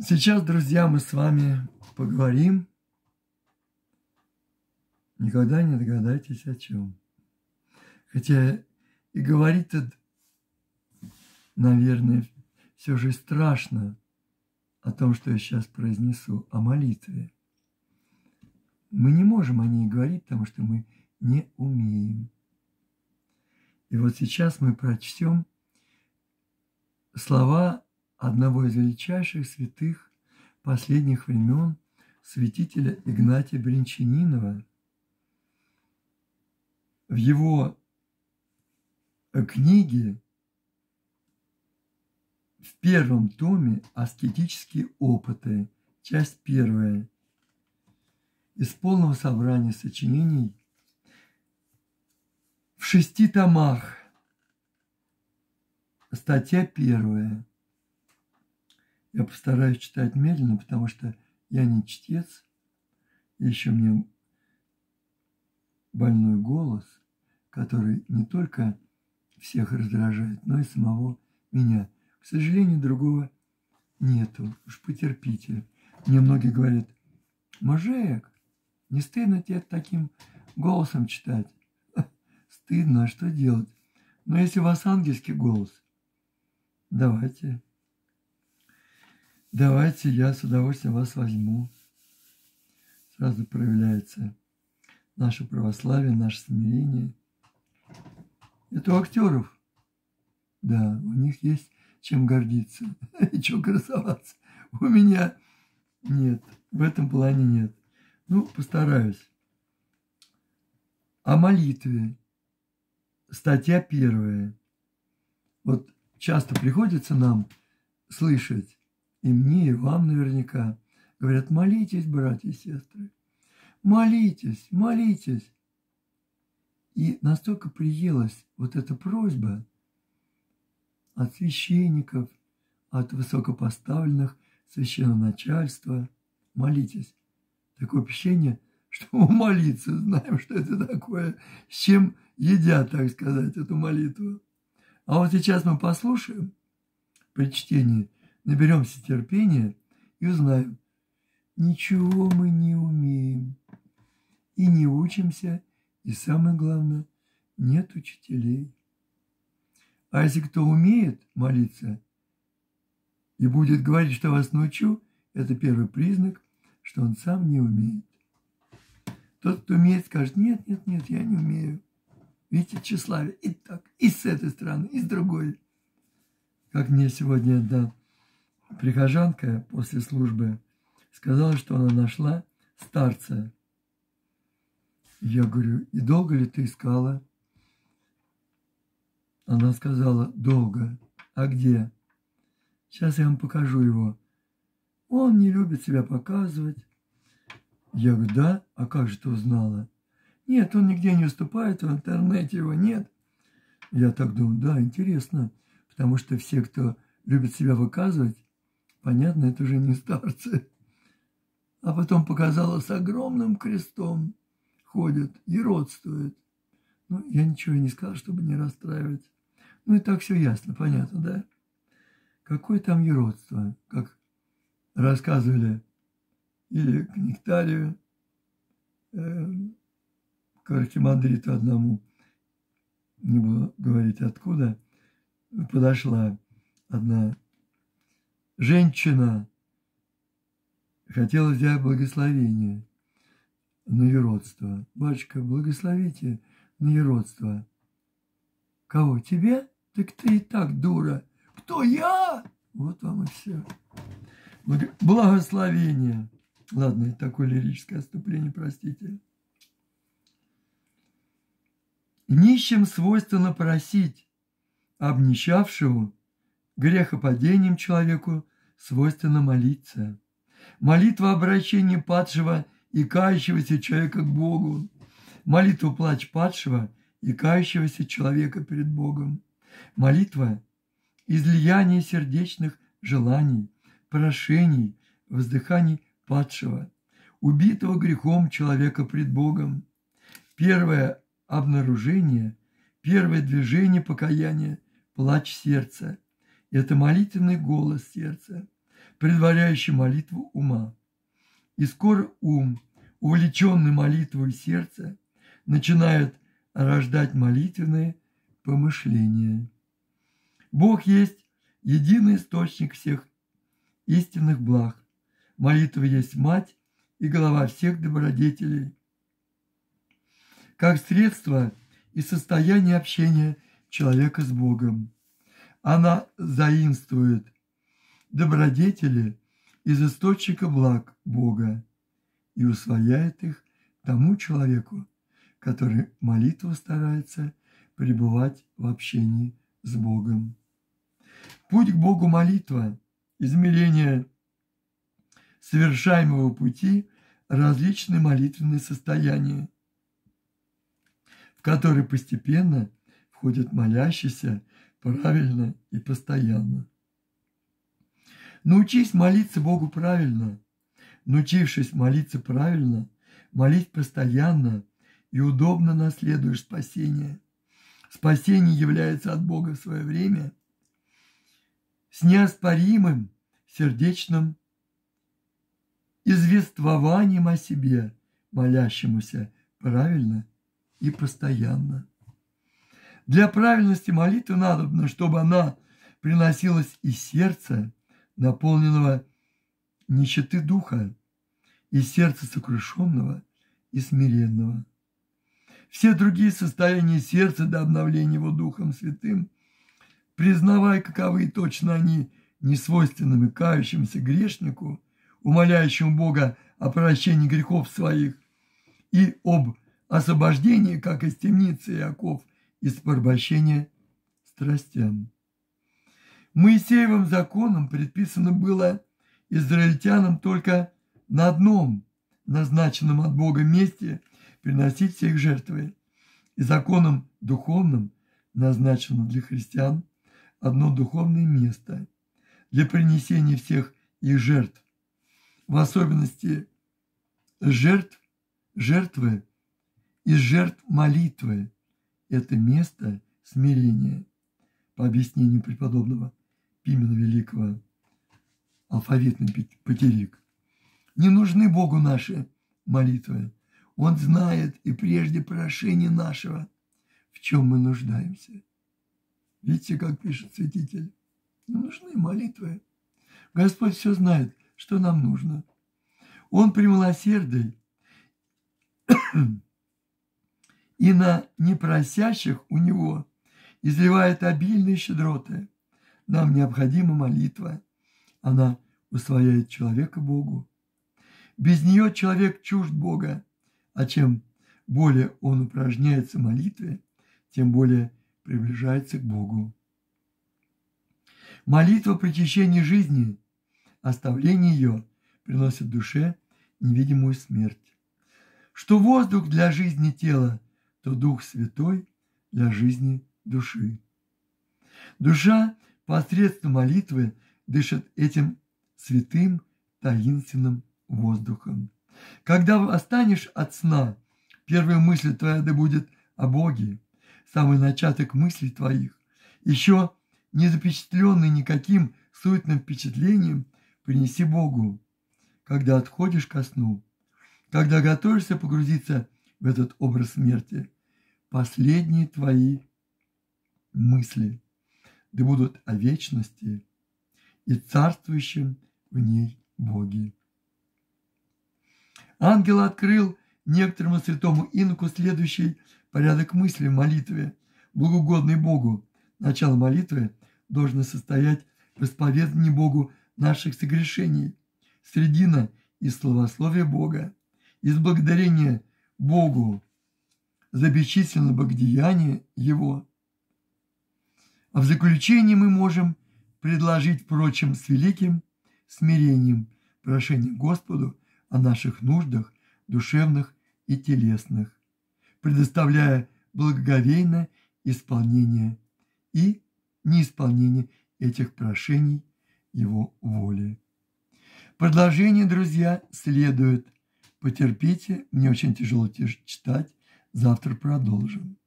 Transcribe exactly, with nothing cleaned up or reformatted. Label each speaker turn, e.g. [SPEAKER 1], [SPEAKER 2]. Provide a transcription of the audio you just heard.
[SPEAKER 1] Сейчас, друзья, мы с вами поговорим. Никогда не догадаетесь о чем. Хотя и говорить-то, наверное, все же страшно о том, что я сейчас произнесу, о молитве. Мы не можем о ней говорить, потому что мы не умеем. И вот сейчас мы прочтем слова одного из величайших святых последних времен, святителя Игнатия Брянчанинова. В его книге, в первом томе «Аскетические опыты», часть первая, из полного собрания сочинений в шести томах, статья первая. Я постараюсь читать медленно, потому что я не чтец, и еще у меня больной голос, который не только всех раздражает, но и самого меня. К сожалению, другого нету. Уж потерпите. Мне многие говорят: мужик, не стыдно тебе таким голосом читать? Стыдно, а что делать? Но если у вас ангельский голос, давайте. Давайте, я с удовольствием вас возьму. Сразу проявляется наше православие, наше смирение. Это у актеров. Да, у них есть чем гордиться и чем красоваться. У меня нет, в этом плане нет. Ну, постараюсь. О молитве. Статья первая. Вот часто приходится нам слышать, и мне, и вам наверняка, говорят: молитесь, братья и сестры, молитесь, молитесь. И настолько приелась вот эта просьба от священников, от высокопоставленных священноначальства: молитесь. Такое впечатление, что мы молиться знаем, что это такое, с чем едят, так сказать, эту молитву. А вот сейчас мы послушаем при чтении, наберемся терпения и узнаем: ничего мы не умеем и не учимся, и самое главное, нет учителей. А если кто умеет молиться и будет говорить, что вас научу, это первый признак, что он сам не умеет. Тот, кто умеет, скажет: нет, нет, нет, я не умею. Видите, тщеславие и так, и с этой стороны, и с другой. Как мне сегодня одна прихожанка после службы сказала, что она нашла старца. Я говорю: и долго ли ты искала? Она сказала: долго. А где? Сейчас я вам покажу его. Он не любит себя показывать. Я говорю: да? А как же ты узнала? Нет, он нигде не выступает, в интернете его нет. Я так думаю: да, интересно, потому что все, кто любит себя выказывать, понятно, это уже не старцы. А потом показала, с огромным крестом ходят и родствуют. Ну, я ничего не сказал, чтобы не расстраивать. Ну, и так все ясно, понятно, да? Какое там еродство, как рассказывали или к Нектарию, э, к архимандриту одному, не буду говорить откуда, подошла одна женщина, хотела взять благословение на еродство. Батюшка, благословите на еродство. Кого? Тебя? Так ты и так дура. Кто? Я? Вот вам и все. Благословение. Ладно, это такое лирическое отступление, простите. Нищим свойственно просить, обнищавшему, грехопадением человеку свойственно молиться. Молитва обращения падшего и кающегося человека к Богу. Молитва плач падшего и кающегося человека перед Богом. Молитва излияние сердечных желаний, прошений, воздыханий падшего, убитого грехом человека пред Богом. Первое обнаружение, первое движение покаяния – плач сердца. Это молитвенный голос сердца. предваряющий молитву ума. И скоро ум, увлеченный молитвой сердца, начинает рождать молитвенные помышления. Бог есть единый источник всех истинных благ. Молитва есть мать и голова всех добродетелей. Как средство и состояние общения человека с Богом. Она заимствует добродетели из источника благ Бога и усвояет их тому человеку, который молитву старается пребывать в общении с Богом. Путь к Богу – молитва, измерение совершаемого пути – различные молитвенные состояния, в которые постепенно входят молящиеся правильно и постоянно. Научись молиться Богу правильно, научившись молиться правильно, молить постоянно и удобно наследуешь спасение. Спасение является от Бога в свое время с неоспоримым сердечным извествованием о себе, молящемуся правильно и постоянно. Для правильности молитвы надобно, чтобы она приносилась из сердца, наполненного нищеты духа, из сердца сокрушенного и смиренного. Все другие состояния сердца до обновления его Духом Святым, признавая, каковы точно они несвойственными кающемуся грешнику, умоляющему Бога о прощении грехов своих и об освобождении, как из темницы Иаков, из порабощения страстям. Моисеевым законом предписано было израильтянам только на одном назначенном от Бога месте приносить все их жертвы, и законом духовным назначено для христиан одно духовное место для принесения всех их жертв, в особенности жертв, жертвы из жертв молитвы. Это место смирения, по объяснению преподобного Пимена Великого, алфавитный патерик. Не нужны Богу наши молитвы. Он знает и прежде прошения нашего, в чем мы нуждаемся. Видите, как пишет святитель? Не нужны молитвы. Господь все знает, что нам нужно. Он премилосердный и на непросящих у Него изливает обильные щедроты. Нам необходима молитва. Она усвояет человека Богу. Без нее человек чужд Бога, а чем более он упражняется в молитве, тем более приближается к Богу. Молитва при течении жизни, оставление ее приносит душе невидимую смерть. Что воздух для жизни тела, то Дух Святой для жизни души. Душа посредством молитвы дышит этим святым таинственным воздухом. Когда восстанешь от сна, первая мысль твоя да будет о Боге, самый начаток мыслей твоих, еще не запечатленный никаким суетным впечатлением, принеси Богу, когда отходишь ко сну, когда готовишься погрузиться в этот образ смерти. Последние твои мысли да будут о вечности и царствующем в ней Боге. Ангел открыл некоторому святому иноку следующий порядок мысли в молитве, благоугодной Богу. Начало молитвы должно состоять в исповедании Богу наших согрешений, средина из словословия Бога, из благодарения Богу за бесчисленное богодеяние Его. А в заключение мы можем предложить, впрочем, с великим смирением прошение Господу о наших нуждах душевных и телесных, предоставляя благоговейное исполнение и неисполнение этих прошений Его воли. Продолжение, друзья, следует. Потерпите, мне очень тяжело читать, завтра продолжим.